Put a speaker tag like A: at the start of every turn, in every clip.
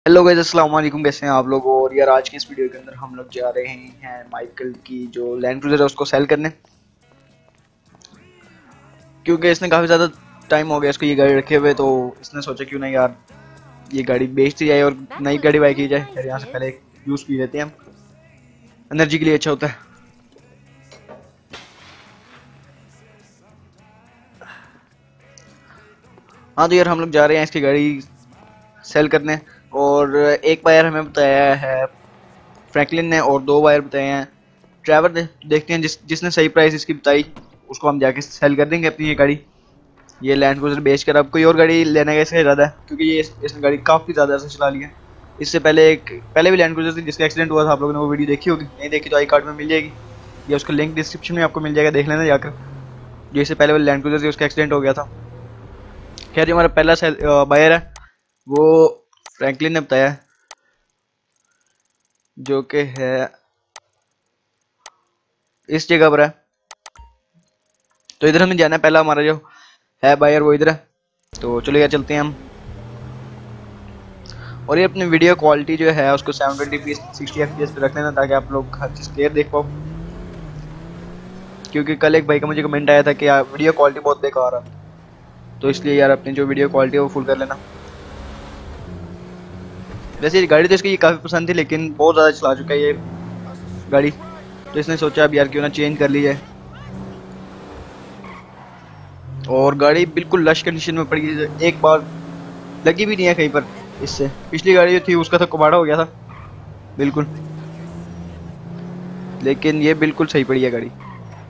A: Hello guys, अस्सलाम वालेकुम। कैसे हैं आप लोग? और यार आज की इस वीडियो के अंदर हम लोग जा रहे हैं माइकल की जो लैंड क्रूजर है उसको सेल करने, क्योंकि इसने काफ़ी ज़्यादा टाइम हो गया इसको ये गाड़ी रखे हुए। तो इसने सोचा क्यों ना यार ये गाड़ी बेच दी जाए और नई गाड़ी बाई की जाए। यार यहाँ से पहले एक जूस पी लेते हैं, हम एनर्जी के लिए अच्छा होता है। हाँ तो यार हम लोग जा रहे हैं इसकी गाड़ी सेल करने। और एक बायर हमें बताया है फ्रैंकलिन ने, और दो बायर बताए हैं ट्रैवर ने। देखते हैं जिसने सही प्राइस इसकी बताई उसको हम जाके सेल कर देंगे अपनी ये गाड़ी। ये लैंड क्रूजर बेच कर अब कोई और गाड़ी लेने का इसका इरादा है, क्योंकि ये इसने गाड़ी काफ़ी ज़्यादा ऐसे चला लिया है। इससे पहले भी लैंड क्रूजर थी जिसका एक्सीडेंट हुआ था। आप लोगों ने वो वीडियो देखी होगी, नहीं देखी तो आई कार्ड में मिल जाएगी या उसका लिंक डिस्क्रिप्शन में आपको मिल जाएगा, देख लेना जाकर। जो इससे पहले वाली लैंड क्रूजर थी उसका एक्सीडेंट हो गया था। खैर जो हमारा पहला बायर है वो फ्रैंकलिन ने बताया है, जो कि है इस जगह पर है। तो इधर हमें जाना है, पहला हमारा जो है बायर वो इधर है। तो चलो यार चलते हैं हम। और ये अपनी वीडियो क्वालिटी जो है उसको 720p 60 fps पे रख लेना, ताकि आप लोग हर चीज़ क्लियर देख पाओ। क्योंकि कल एक भाई का मुझे कमेंट आया था कि यार वीडियो क्वालिटी बहुत बेकार है, तो इसलिए यार अपनी जो वीडियो क्वालिटी है वो फुल कर लेना। वैसे ये गाड़ी तो इसकी ये काफ़ी पसंद थी, लेकिन बहुत ज़्यादा चला चुका है ये गाड़ी। तो इसने सोचा अब यार क्यों ना चेंज कर ली जाए। और गाड़ी बिल्कुल लश कंडीशन में पड़ी है, एक बार लगी भी नहीं है कहीं पर। इससे पिछली गाड़ी जो थी उसका तो कबाड़ा हो गया था बिल्कुल, लेकिन ये बिल्कुल सही पड़ी है गाड़ी।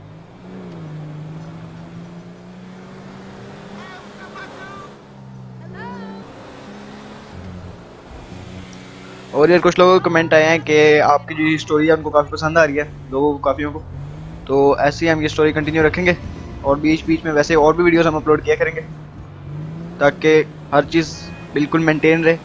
A: और यार कुछ लोगों को कमेंट आए हैं कि आपकी जो स्टोरी है उनको काफ़ी पसंद आ रही है, लोगों को काफ़ियों को। तो ऐसे ही हम ये स्टोरी कंटिन्यू रखेंगे, और बीच बीच में वैसे और भी वीडियोस हम अपलोड किया करेंगे, ताकि हर चीज़ बिल्कुल मेंटेन रहे।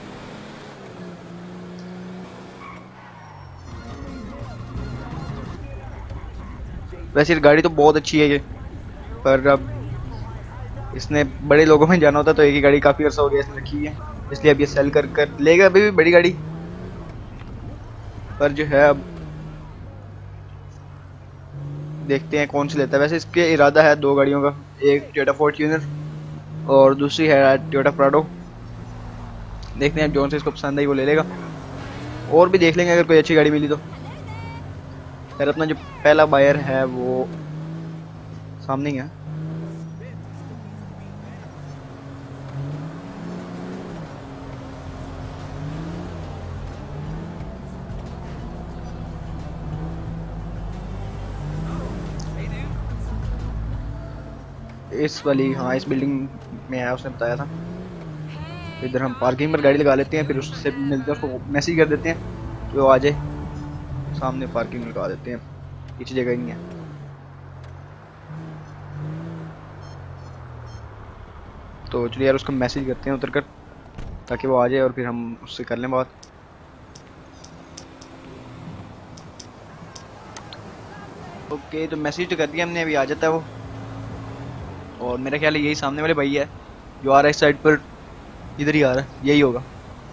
A: वैसे ये गाड़ी तो बहुत अच्छी है ये, पर अब इसने बड़े लोगों में जाना होता तो एक ही गाड़ी काफ़ी अर्सा हो गया इसने रखी है, इसलिए अब ये सेल कर कर लेगा अभी भी बड़ी गाड़ी। पर जो है अब देखते हैं कौन सी लेता है। वैसे इसके इरादा है दो गाड़ियों का, एक टोयोटा फॉर्च्यूनर और दूसरी है टोयोटा प्राडो। देखते हैं जौन से इसको पसंद आई वो ले लेगा, और भी देख लेंगे अगर कोई अच्छी गाड़ी मिली तो। फिर अपना जो पहला बायर है वो सामने ही है। इस वाली, हाँ इस बिल्डिंग में है, उसने बताया था। तो इधर हम पार्किंग पर गाड़ी लगा लेते हैं, फिर उससे मिलते हैं, उसको मैसेज कर देते हैं कि वो आ जाए। सामने पार्किंग में लगा देते हैं, पीछे जगह ही नहीं है। तो चलिए यार उसको मैसेज करते हैं उतर कर, ताकि वो आ जाए और फिर हम उससे कर लें बात। ओके, तो मैसेज तो कर दिया हमने, अभी आ जाता है वो। और मेरा ख्याल है यही सामने वाले भाई है जो आ रहा है इस साइड पर, इधर ही आ रहा है, यही होगा।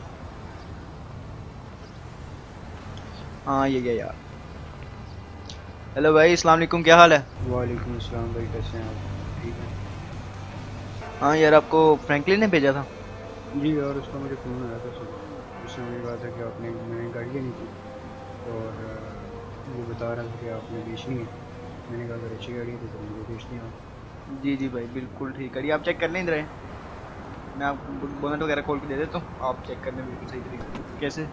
A: हाँ ये गया यार। हेलो भाई, अस्सलाम वालेकुम, क्या हाल है?
B: वालेकुम अस्सलाम भाई, कैसे हैं आप? ठीक
A: हाँ यार आपको फ्रैंकलिन ने भेजा था।
B: है जी। और उसका मुझे फ़ोन आया था सुबह, उसने मुझे कहा था कि आपने मैंने गाड़ी लेनी थी, और वो बता रहा था कि आपने बेचनी है। मैंने कहा अगर अच्छी गाड़ी है तो फिर मुझे बेचनी है आप।
A: जी जी भाई, बिल्कुल ठीक है। आप चेक कर लें इधर है, मैं आपको बोनट वगैरह खोल के दे देता हूँ, आप चेक करने बिल्कुल सही तरीके से। कैसे?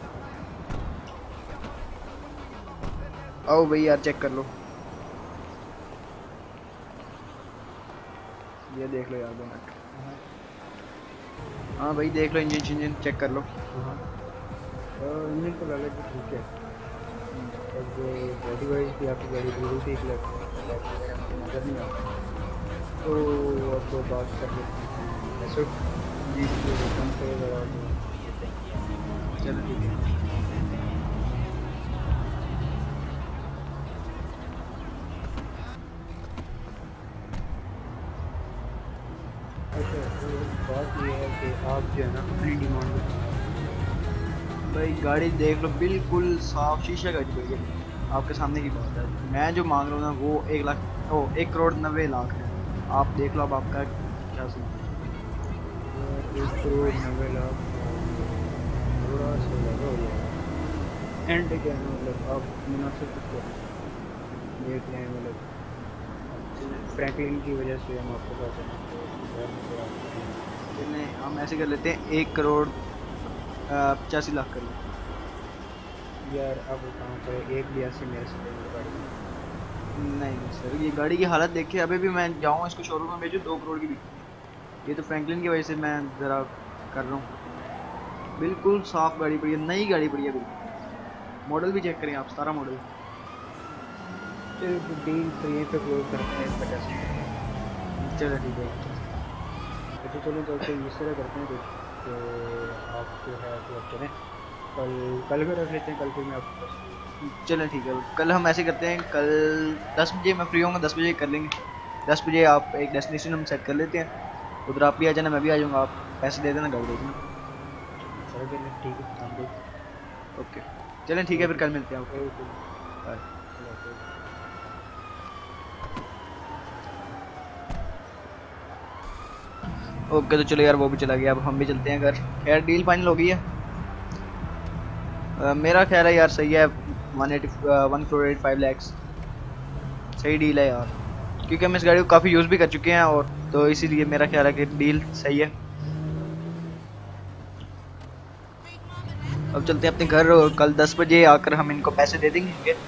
A: आओ भाई यार चेक कर लो, ये देख लो यार बोनट। हाँ भाई देख लो, इंजन इंजन चेक कर लो।
B: हाँ, इंजन तो लगा कि ठीक है। अब बॉडी वाइज भी आपकी गाड़ी पूरी ठीक लग वगैरह मुझे नज़र नहीं आता। तो अब बात कर लेते हैं ऐसे
A: जी
B: जो कम करेगा और देते हैं।
A: चलो ठीक है।
B: अच्छा, तो बात ये है कि आप जो है ना अपनी डिमांड बताएं।
A: भाई गाड़ी देख लो, बिल्कुल साफ शीशा गाड़ी पड़ी है, आपके सामने की बात है। मैं जो मांग रहा हूँ ना वो 1 लाख, ओ 1 करोड़ 90 लाख है। आप देख लो अब आपका क्या सीन है।
B: यार 1 करोड़ 90 लाख थोड़ा सा ज़्यादा हो जाएगा। एंड क्या है ना, मतलब आप मुनासिब कुछ कर लो, देख लें मतलब।
A: चलें
B: फ्रैंकलिन की वजह से हम आपके पास हैं, तो ज़ाहिर सी बात है।
A: चलें हम ऐसे कर लेते हैं, 1 करोड़ 85 लाख कर लें।
B: यार अब कहाँ पर 182 मेरे से ले लो गाड़ी।
A: नहीं नहीं सर, ये गाड़ी की हालत देखिए, अभी भी मैं जाऊँ इसको शोरूम में भेजूँ 2 करोड़ की बिकती है। ये तो फ्रैंकलिन की वजह से मैं ज़रा कर रहा हूँ। बिल्कुल साफ गाड़ी पड़ी है, नई गाड़ी पड़ी है बिल्कुल। मॉडल भी चेक करें आप, 17 मॉडल।
B: चलो फिर डील फिर यहीं पे क्लोज करते हैं, 50 में।
A: चलो ठीक है भाई।
B: अच्छा चलो, तो फिर इस तरह करते हैं कुछ, कि आप जो है तो अब चलें, कल कल का रख लेते हैं, कल फिर मैं आपके पास फ्री हूँ।
A: चलो ठीक है, कल हम ऐसे करते हैं, कल 10 बजे मैं फ्री होऊंगा, 10 बजे कर लेंगे। 10 बजे आप एक डेस्टिनेशन हम सेट कर लेते हैं, उधर आप भी आ जाना, मैं भी आ जाऊंगा, आप पैसे दे देना, गाड़ी दे देना।
B: चलो चलें, ठीक है, डन डील।
A: ओके, चलें ठीक है, फिर
B: ओके
A: कल मिलते हैं। ओके,
B: ओके जी,
A: बाय।
B: अल्लाह हाफिज़।
A: ओके तो चलो यार, वो भी चला गया, अब हम भी चलते हैं घर। खैर डील फाइनल हो गई है। मेरा ख्याल है यार सही है, 1 करोड़ 85 लाख सही डील है यार, क्योंकि हम इस गाड़ी को काफ़ी यूज़ भी कर चुके हैं, और तो इसीलिए मेरा ख्याल है कि डील सही है। अब चलते हैं अपने घर, और कल 10 बजे आकर हम इनको पैसे दे देंगे इनके।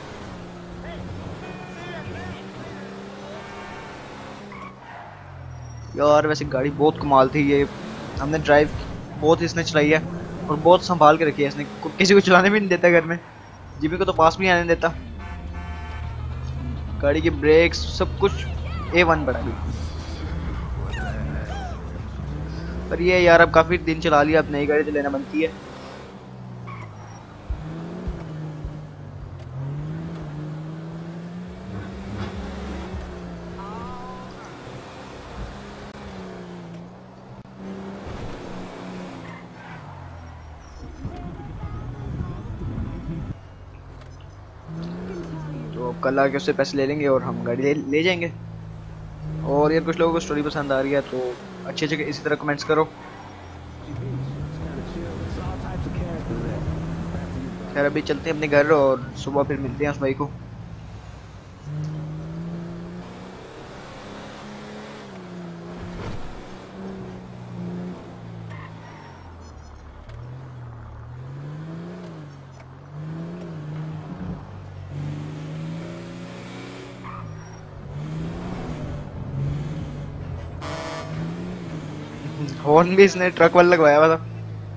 A: यार वैसे गाड़ी बहुत कमाल थी ये, हमने ड्राइव बहुत इसने चलाई है, और बहुत संभाल के रखी है इसने, किसी को चलाने भी नहीं देता घर में, जिमी को तो पास भी नहीं आने देता। गाड़ी की ब्रेक्स सब कुछ A1 पड़ा है बिल्कुल। पर ये यार अब काफी दिन चला लिया, अब नई गाड़ी तो लेना बनती है। तो अब कल आके उससे पैसे ले लेंगे और हम गाड़ी ले जाएंगे। और यार कुछ लोगों को स्टोरी पसंद आ रही है तो अच्छे अच्छे इसी तरह कमेंट्स करो। खैर अभी चलते हैं अपने घर, और सुबह फिर मिलते हैं उस भाई को। हॉर्न भी इसने ट्रक वाला लगवाया हुआ था।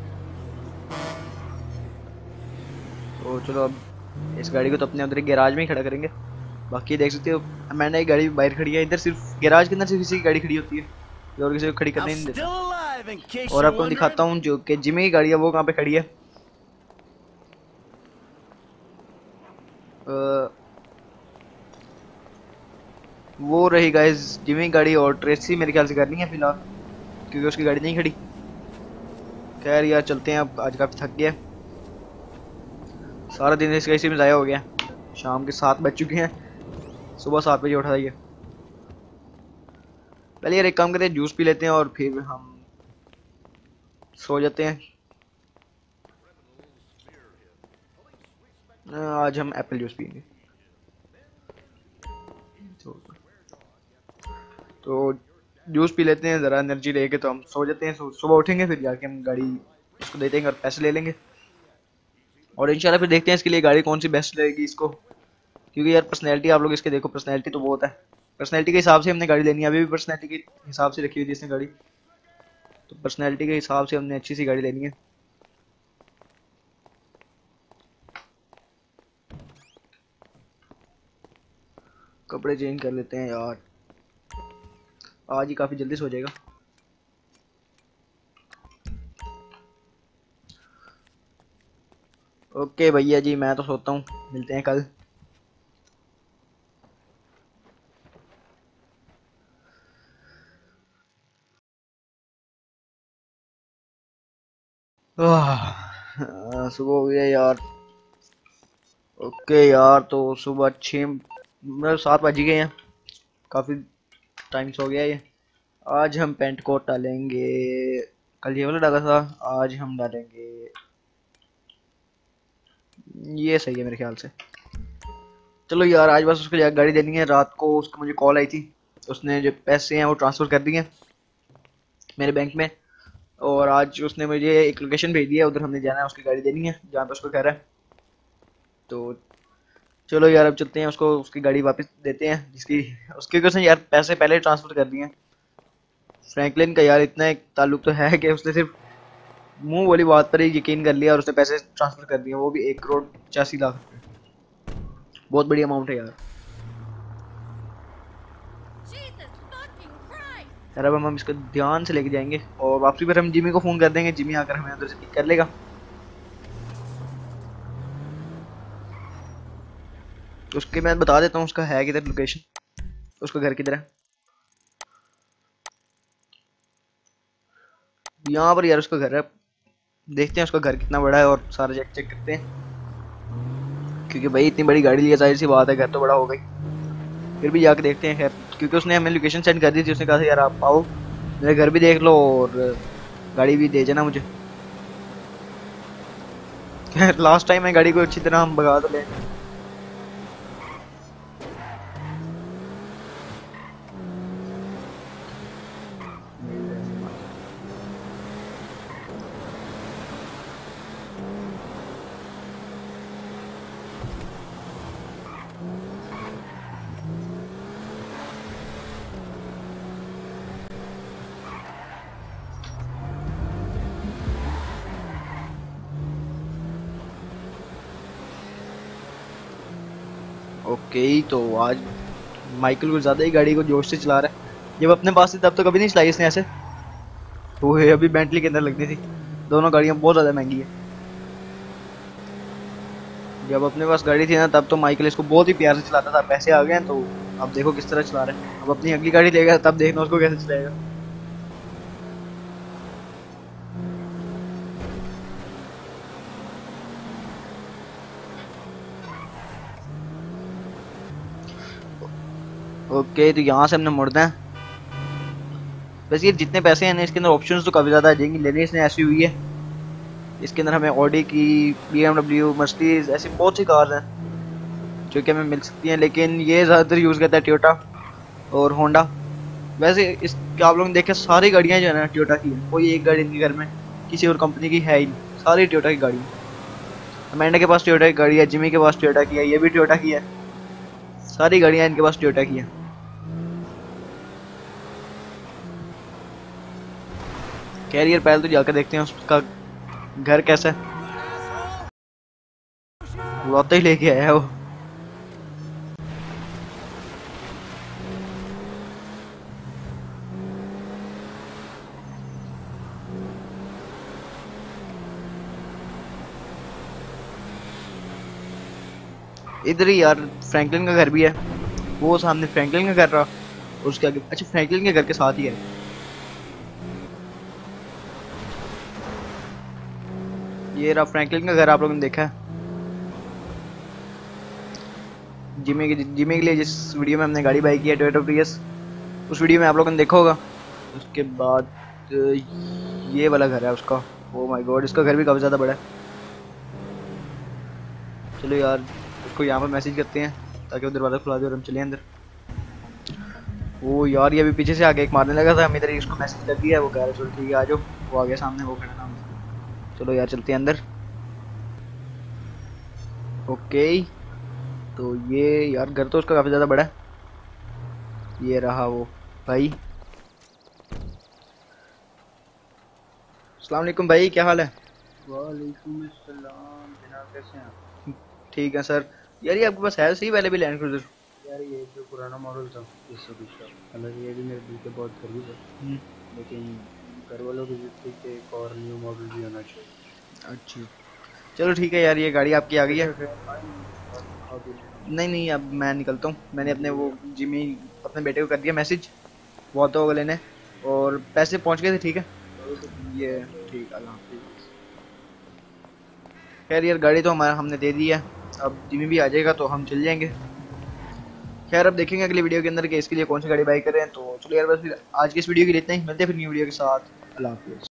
A: तो चलो अब इस गाड़ी को तो अपने उधर गैराज में ही खड़ा करेंगे। बाकी देख सकते हो, मैंने एक गाड़ी बाहर खड़ी है, इधर सिर्फ गैराज के अंदर सिर्फ किसी की गाड़ी खड़ी होती है, ये और किसी को खड़ी करने ही नहीं देता। और आपको मैं दिखाता हूँ जो कि जिमी की गाड़ी है वो कहाँ पे खड़ी है। अ, वो रही गाइस जिमी की गाड़ी, और ट्रेसी मेरे ख्याल से करनी है फिलहाल, क्योंकि उसकी गाड़ी नहीं खड़ी। खैर यार चलते हैं, अब आज काफी थक गया, सारा दिन इसी में ज़ाया हो गया। शाम के 7 बज चुके हैं, सुबह 7 बजे उठा है। पहले यार एक काम करते हैं, जूस पी लेते हैं और फिर हम सो जाते हैं। आज हम एप्पल जूस पियेंगे। तो जूस पी लेते हैं ज़रा एनर्जी लेके, तो हम सो जाते हैं, सुबह उठेंगे फिर जाके हम गाड़ी इसको दे देंगे और पैसे ले लेंगे। और इंशाल्लाह फिर देखते हैं इसके लिए गाड़ी कौन सी बेस्ट लगेगी इसको, क्योंकि यार पर्सनैलिटी आप लोग इसके देखो, पर्सनैलिटी तो बहुत है। पर्सनैलिटी के हिसाब से हमने गाड़ी लेनी है, अभी भी पर्सनैलिटी के हिसाब से रखी हुई थी इसने गाड़ी, तो पर्सनैलिटी के हिसाब से हमने अच्छी सी गाड़ी लेनी है। कपड़े चेंज कर लेते हैं यार, आज ही काफ़ी जल्दी सो जाएगा। ओके भैया जी, मैं तो सोता हूँ, मिलते हैं कल। सुबह हो गया यार। ओके यार, तो सुबह 6 मतलब 7 बज गए हैं, काफ़ी टाइम हो गया ये। आज हम पेंट कोट डालेंगे, कल ये वाला डाला था, आज हम डालेंगे ये। सही है मेरे ख्याल से। चलो यार, आज बस उसको गाड़ी देनी है। रात को उसको मुझे कॉल आई थी, उसने जो पैसे हैं वो ट्रांसफ़र कर दिए मेरे बैंक में। और आज उसने मुझे एक लोकेशन भेज दिया, उधर हमने जाना है, उसकी गाड़ी देनी है जहाँ पे उसको घर है। तो चलो यार, अब चलते हैं, उसको उसकी गाड़ी वापस देते हैं जिसकी उसके उसने यार पैसे पहले ट्रांसफ़र कर दिए हैं। फ्रैंकलिन का यार इतना एक ताल्लुक तो है कि उसने सिर्फ मुंह वाली बात पर ही यकीन कर लिया और उसने पैसे ट्रांसफ़र कर दिए, वो भी 1 करोड़ 85 लाख रुपए। बहुत बड़ी अमाउंट है यार। यार अब हम इसको ध्यान से लेके जाएंगे और वापसी पर हम जिमी को फ़ोन कर देंगे, जिमी आकर हमें उधर से पिक कर लेगा। उसके मैं बता देता हूँ उसका है किधर लोकेशन, उसका घर किधर है। यहाँ पर यार उसका घर है, देखते हैं उसका घर कितना बड़ा है और सारा चेक चेक करते हैं, क्योंकि भाई इतनी बड़ी गाड़ी लिया, जाहिर सी बात है घर तो बड़ा होगा ही। फिर भी जाके देखते हैं खैर, क्योंकि उसने हमें लोकेशन सेंड कर दी थी। उसने कहा था यार आप आओ, मेरे घर भी देख लो और गाड़ी भी दे जाना मुझे। लास्ट टाइम मैं गाड़ी को अच्छी तरह हम भगा तो ले। ओके, तो आज माइकल कुछ ज़्यादा ही गाड़ी को जोश से चला रहा है। जब अपने पास थी तब तो कभी नहीं चलाई इसने ऐसे। वो है अभी बेंटली के अंदर लगती थी। दोनों गाड़ियाँ बहुत ज़्यादा महंगी है। जब अपने पास गाड़ी थी ना तब तो माइकल इसको बहुत ही प्यार से चलाता था। पैसे आ गए हैं तो अब देखो किस तरह चला रहा है। अब अपनी अगली गाड़ी लेगा तब देखना उसको कैसे चलाएगा। ओके, तो यहाँ से हमने मुड़ना है। वैसे ये जितने पैसे हैं ना इसके अंदर ऑप्शंस तो काफ़ी ज़्यादा आ जाएंगी। लेनी इसने ऐसी हुई है, इसके अंदर हमें ऑडी की, BMW, मर्सिडीज ऐसी बहुत सी कार्स हैं जो कि हमें मिल सकती हैं, लेकिन ये ज़्यादातर यूज़ करता है टोयोटा और होंडा। वैसे इस आप लोगों ने देखा सारी गाड़ियाँ जो है ना टोयोटा की है, कोई एक गाड़ी इनके घर में किसी और कंपनी की है ही नहीं, सारी टोयोटा की गाड़ी है। अमेंडा के पास टोयोटा की गाड़ी है, जिमी के पास टोयोटा की है, ये भी टोयोटा की है, सारी गाड़ियाँ इनके पास टोयोटा की है। कैरियर पहले तो जाकर देखते हैं उसका घर कैसा है। लौटा ही लेके आया है वो। इधर ही यार फ्रैंकलिन का घर भी है, वो सामने फ्रैंकलिन का घर रहा, उसके आगे अच्छा फ्रैंकलिन के घर के साथ ही है। ये रहा फ्रैंकलिन का घर, आप लोगों ने देखा है। जिमी के लिए जिस वीडियो में हमने गाड़ी बाई की है टोयोटा प्रियस, उस वीडियो में आप लोगों ने देखा होगा। उसके बाद ये वाला घर है उसका। ओ माय गॉड, इसका घर भी काफ़ी ज़्यादा बड़ा है। चलो यार उसको यहाँ पर मैसेज करते हैं ताकि वो दरवाज़ा खुला दे और हम चले अंदर। वो यार ये अभी पीछे से आके एक मारने लगा था, हम इधर ही उसको मैसेज कर दिया है, वो कह रहा है चलो ठीक है आ जाओ। वो आ गया सामने, वो खड़ा था। चलो यार चलते हैं अंदर। ओके, तो ये यार घर तो उसका काफ़ी ज़्यादा बड़ा है। ये रहा वो भाई। अस्सलाम वालेकुम भाई, क्या हाल है?
B: वालेकुम अस्सलाम जनाब, कैसे हैं आप?
A: ठीक है सर। यार ये आपके पास है सही वाले भी लैंड क्रूजर?
B: यार ये जो पुराना मॉडल था 2020 का, हालांकि ये भी मेरे दिल के बहुत करीब है, लेकिन घर वालों की जिद थी कि एक और न्यू मॉडल भी होना चाहिए।
A: अच्छा चलो ठीक है यार, ये गाड़ी आपकी आ गई है।
B: कैसे फिर आएंगे और खा भी लेंगे।
A: नहीं नहीं, अब मैं निकलता हूँ। मैंने अपने वो जिमी अपने बेटे को कर दिया मैसेज, वो आता होगा लेने। और पैसे पहुँच गए थे, ठीक है।
B: तो
A: ये ठीक है, अल्लाह हाफिज़। खैर यार गाड़ी तो हमारा हमने दे दी है, अब जिम्मी भी आ जाएगा तो हम चल जाएंगे। खैर अब देखेंगे अगली वीडियो के अंदर कि इसके लिए कौन सी गाड़ी बाई करें। तो चलो यार बस फिर आज की इस वीडियो के लिए इतना ही, मिलते हैं फिर न्यू वीडियो के साथ। अल्लाह हाफिज़।